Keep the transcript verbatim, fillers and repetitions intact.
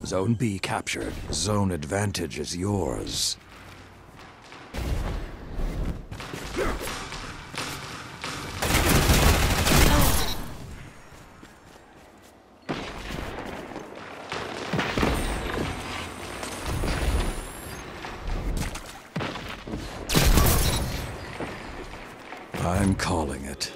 Zone B captured. Zone advantage is yours. I'm calling it.